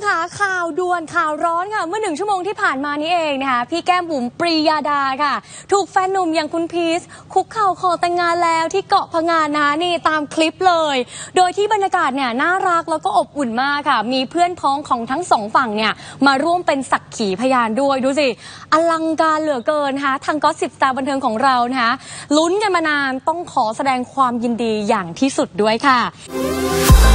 ค่ะข่าวด่วนข่าวร้อนค่ะเมื่อ1 ชั่วโมงที่ผ่านมานี้เองนะคะพี่แก้มบุ๋มปรียาดาค่ะถูกแฟนหนุ่มอย่างคุณพีชคุกเข่าขอแต่งงานแล้วที่เกาะพะงันนะคะนี่ตามคลิปเลยโดยที่บรรยากาศเนี่ยน่ารักแล้วก็อบอุ่นมากค่ะมีเพื่อนพ้องของทั้งสองฝั่งเนี่ยมาร่วมเป็นสักขีพยานด้วยดูสิอลังการเหลือเกินนะคะทางก็10 สตาร์บันเทิงของเรานะคะลุ้นกันมานานต้องขอแสดงความยินดีอย่างที่สุดด้วยค่ะ